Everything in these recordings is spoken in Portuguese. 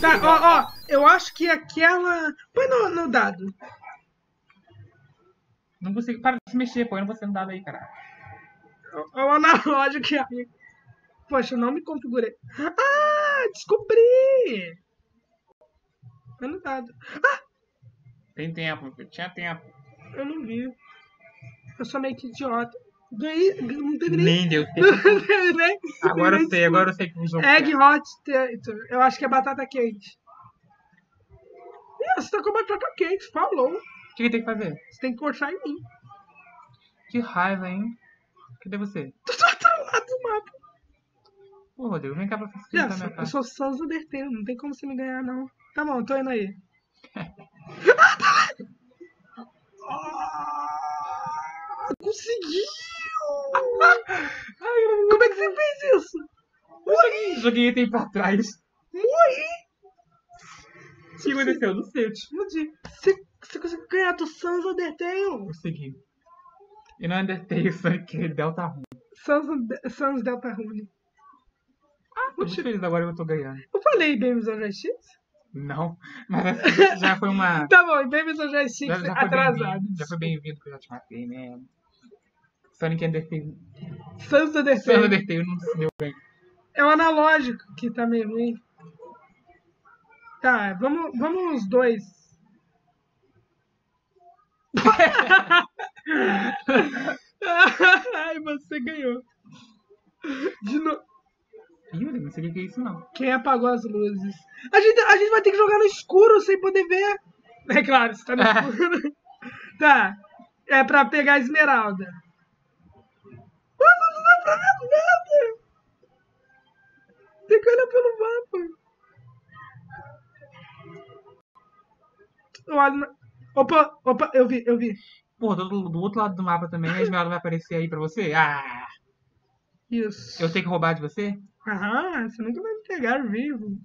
Tá, ó, eu acho que aquela... Põe no dado. Não consigo. Para de se mexer, pô. Eu não vou ser um dado aí, cara. O analógico que... Poxa, eu não me configurei. Ah, descobri! Põe no dado. Ah, Tem tempo, meu filho. Tinha tempo. eu não vi. Eu sou meio que idiota. Ganhei, não teve nem... Nem deu tempo. Não teve nem... Agora eu sei que o jogo Egg é. Hot Tater. Eu acho que é batata quente. Ih, você tá com batata quente, falou. O que tem que fazer? Você tem que cortar em mim. Que raiva, hein? Cadê você? Tu tá do outro lado do mapa. Ô, Rodrigo, vem cá pra facilitar minha Eu parte. sou só os Undertale, não tem como você me ganhar, não. Tá bom, tô indo aí. Conseguiu! Como é que você fez isso? Joguei item pra trás. Morri! O que aconteceu? Não sei, eu te explodi. Você conseguiu ganhar do Sans Undertale? Consegui. E no Undertale, Sonic Delta Rune. Sans Delta Rune. Tô muito feliz agora que eu tô ganhando. Eu falei Babies on X? Não, mas essa já foi uma... Tá bom, Babies on X Já foi atrasado. Já foi bem-vindo que eu já te matei, né? Sonic Undertale. Sans Sonic Undertale. Undertale não se deu bem. É o analógico que tá meio ruim. Tá, vamos os dois. Ai, você ganhou. De novo. Yuri, não sei o que é isso, não. Quem apagou as luzes? A gente vai ter que jogar no escuro sem poder ver. É claro, você tá no escuro. Tá. É pra pegar a esmeralda. Mano, não dá pra ver nada. Tem que olhar pelo mapa. Olha. Opa, eu vi. Pô, do outro lado do mapa também, a esmeralda vai aparecer aí pra você? Ah! Isso. Eu tenho que roubar de você? Aham, você nunca vai me pegar vivo.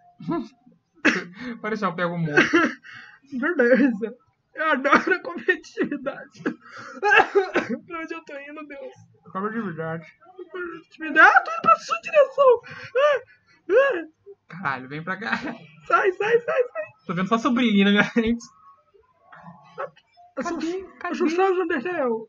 Pode deixar, eu pego o morto. Beleza. Eu adoro a competitividade. Pra onde eu tô indo, Deus? Competitividade. Ah, tô indo pra sua direção. Caralho, vem pra cá. Sai. Tô vendo só seu brilhinho na minha frente. Eu sou Cadê? Sans Undertale.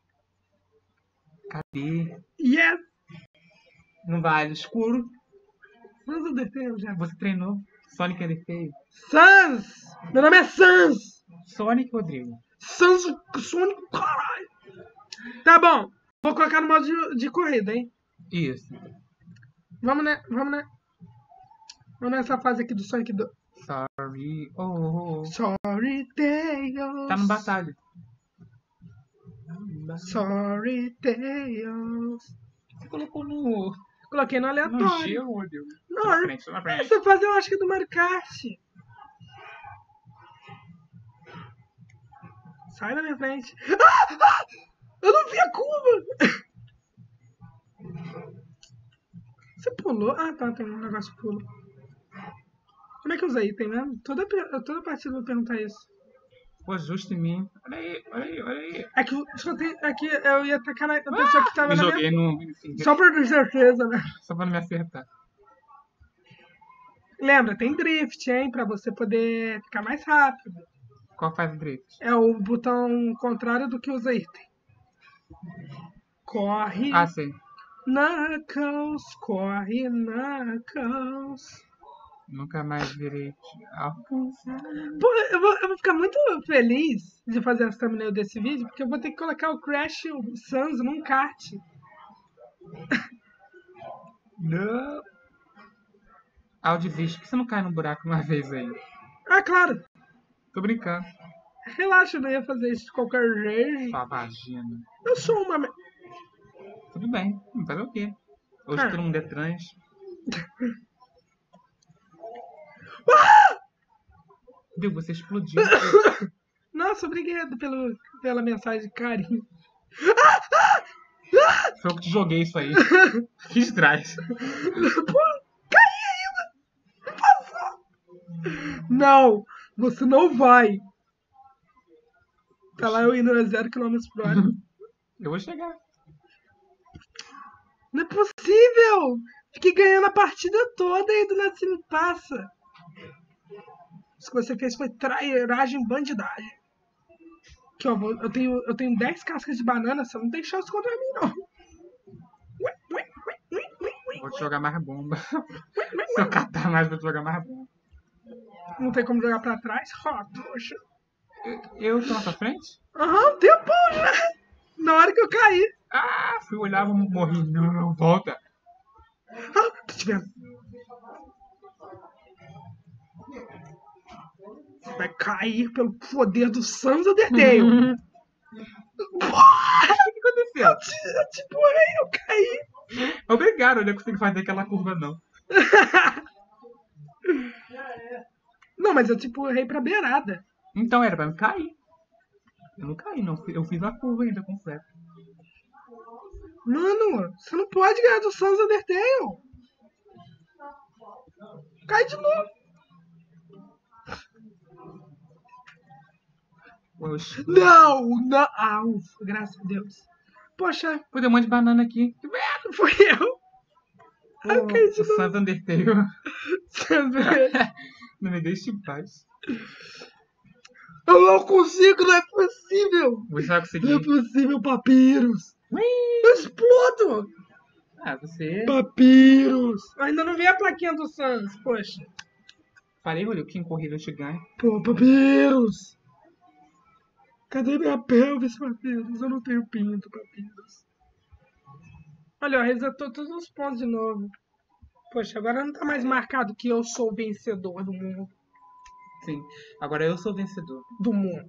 Cadê? Yes. Não vai, escuro. Sans Undertale já. Você treinou. Sonic Undertale. Sans. Meu nome é Sans. Sonic, Rodrigo. Sans Sonic, caralho. Tá bom. Vou colocar no modo de corrida, hein? Isso. Vamos nessa fase aqui do Sonic 2. Sorry. Oh. Sorry, Tails. Tá no batalha. Sorry, Tails. Você colocou no... Coloquei no No aleatório. gelo, Rodrigo. Não, Na frente. essa fase eu acho que é do Mario Kart. Sai da minha frente. Eu não vi a curva. Você pulou? Ah, tá, tem um negócio de pulo. Como é que usa item mesmo? Toda partida eu vou perguntar isso. Pô, justo em mim. Olha aí. É que eu ia atacar na pessoa que tava Me na joguei minha... no... Enfim, Só pra ter certeza, né? só pra não me acertar. Lembra, tem drift, hein? Pra você poder ficar mais rápido. Qual faz o drift? É o botão contrário do que usa item. Corre, Ah, sei. Knuckles, corre, Knuckles. Nunca mais virei alcançar. Pô, eu vou ficar muito feliz de fazer essa thumbnail desse vídeo, porque eu vou ter que colocar o Crash e o Sans num kart. Não. Audivist, por que você não cai no buraco uma vez aí? Ah, claro. Tô brincando. Relaxa, eu não ia fazer isso de qualquer jeito. Sua vagina. Eu sou uma... Tudo bem. Não fazer o quê? Hoje todo mundo é trans. Viu? Você explodiu. Nossa, obrigado pela mensagem de carinho. Foi eu que te joguei isso aí. Que de trás. Pô, caí ainda! Não passou! Não, você não vai. Tá lá eu indo a 0 km por hora. Eu vou chegar. Não é possível! Fiquei ganhando a partida toda e do nada você me passa. Isso que você fez foi trairagem e bandidagem. Aqui, ó, eu tenho 10 cascas de banana, você não tem chance contra mim, não. Vou te jogar mais bomba. Se eu catar mais, vou te jogar mais bomba. Não tem como jogar pra trás? Ó, trouxa. Eu tô na sua frente? Aham, tempão já. Na hora que eu caí. Ah, fui olhar, morri. Não, volta. Ah, tô te vendo. Você vai cair pelo poder do Sans Undertale. O que aconteceu? Eu te empurrei, eu caí. Obrigado, eu não consegui fazer aquela curva, não. Não, mas eu te empurrei pra beirada. Então era pra me cair. Eu não caí, não. Eu fiz a curva ainda completa. Mano, você não pode ganhar do Sans Undertale. Cai de novo. Oxi. Não. Ah, ufa, graças a Deus. Poxa, Pô, deu um monte de banana aqui. fui eu. Pô, caí de o Sans Undertale. Não me deixe em paz. Eu não consigo, não é possível. Você vai Não é conseguir. possível, Papyrus. Eu explodo. Ah, você... Papyrus. Ainda não vi a plaquinha do Sans, poxa. Falei, Rodrigo, que em corrida eu te ganho. Pô, Papyrus. Cadê minha pelvis, Papyrus? Eu não tenho pinto, Papyrus. Olha, ó, resetou todos os pontos de novo. Poxa, agora não tá mais marcado que eu sou o vencedor do mundo. Sim. Agora eu sou o vencedor. Do mundo.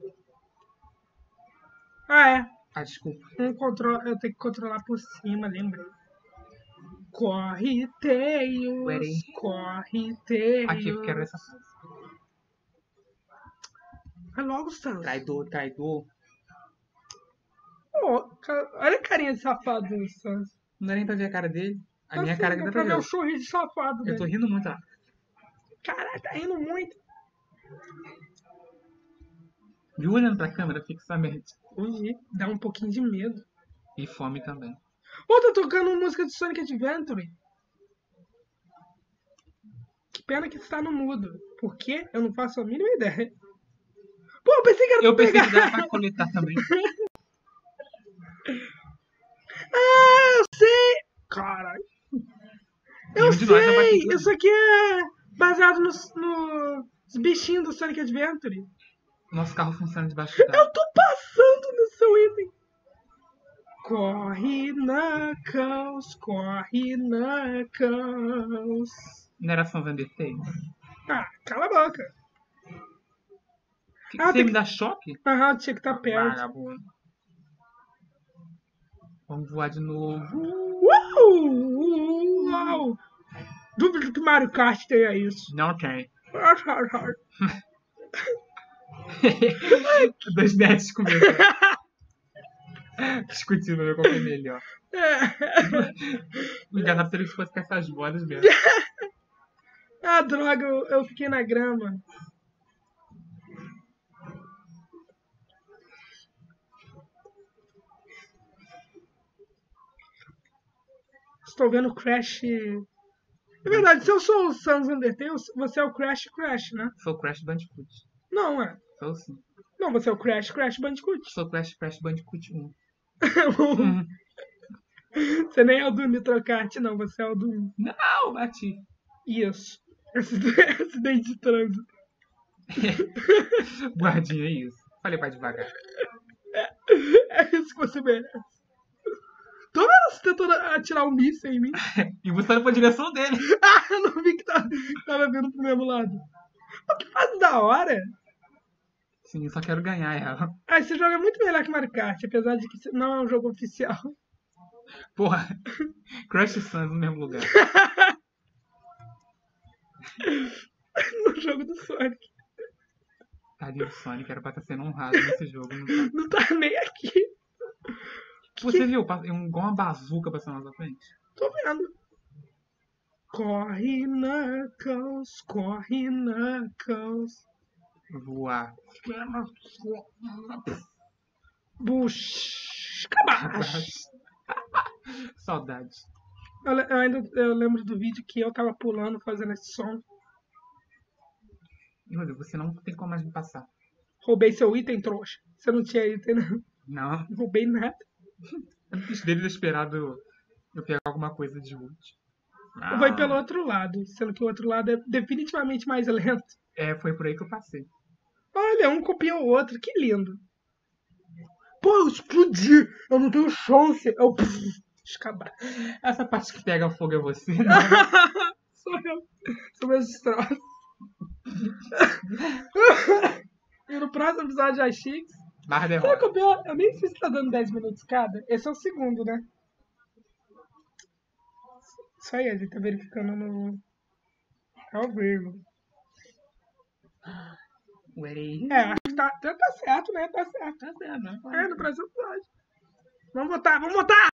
Ah, é. Ah, desculpa. Eu tenho que controlar por cima, lembrei. Corre, Tails. Peraí. Corre, Tails. Aqui, eu quero essa. Vai logo, Sans. Traidor. Pô, olha a carinha de safado do Sans. Não dá nem pra ver a cara dele. A Eu minha sei, cara que dá dá pra pra ver ver. o sorriso de safado Eu dele. tô rindo muito, ó. Caralho, tá rindo muito. Viu olhando pra câmera fixamente. Hoje dá um pouquinho de medo. E fome também. Pô, tá tocando música de Sonic Adventure. Que pena que está no mudo. Por quê? Eu não faço a mínima ideia. Pô, eu pensei que era Eu pra pensei pegar. que dava pra coletar também. Ah, eu sei! Caralho. Eu Nenhum de nós vai bater sei! tudo. Isso aqui é baseado nos bichinhos do Sonic Adventure. Nosso carro funciona debaixo d'água. Eu tô passando no seu item. Corre, Knuckles, corre, Knuckles. Não era Sans Undertale? Ah, cala a boca. Você tem me dá choque? Aham, tinha que estar perto. Vagabundo. Vamos voar de novo. Uau! Dúvida que Mario Kart tenha isso. Não tem. 2 metros comigo. Discutindo ver qual que é melhor. Enganado se ele fosse com essas bolas mesmo. Ah, droga, eu fiquei na grama. Estou vendo o Crash. É verdade, se eu sou o Sans Undertale, você é o Crash, né? Sou o Crash Bandicoot. Não, é. Sou sim. Não, você é o Crash Bandicoot. Sou o Crash Bandicoot 1. Você nem é o do Nitro Kart, não. Você é o do... Não, bati. Isso. Acidente de trânsito. Guardinha, é isso. Falei pra devagar. É isso que você merece. Tô vendo você tentando atirar um míssil em mim. E você foi pra direção dele. Ah, eu não vi que tava vindo pro mesmo lado. Pô, que fase da hora. Sim, eu só quero ganhar ela. Ah, esse jogo é muito melhor que Mario Kart, apesar de que não é um jogo oficial. Porra. Crash e Sans no mesmo lugar. No jogo do Sonic. Tadinho do Sonic, era pra estar sendo honrado nesse jogo. Não tá nem aqui. Você viu? Igual uma bazuca passando na nossa frente. Tô vendo. Corre, Knuckles, corre, Knuckles. Voar. Busca baixo. Saudade. Eu lembro do vídeo que eu tava pulando, fazendo esse som. Júlio, você não tem como mais me passar. Roubei seu item, trouxa. Você não tinha item, não. Não, Não roubei nada. eu não quis desesperado eu pegar alguma coisa de útil. Eu vou ir pelo outro lado, sendo que o outro lado é definitivamente mais lento. Foi por aí que eu passei. Olha, um copiou o outro, que lindo. Pô, eu explodi! Eu não tenho chance! Eu... Escabar. Essa parte que pega fogo é você, não? Sou eu. Sou meus destroços. E no próximo episódio já chiques. Barra Será derrota. que eu nem sei se tá dando 10 minutos cada? Esse é o segundo, né? Isso aí, a gente tá verificando no... ao vivo. Ué, Acho que tá certo, né? Tá certo. tá certo, né? No próximo episódio. Vamos votar, vamos votar!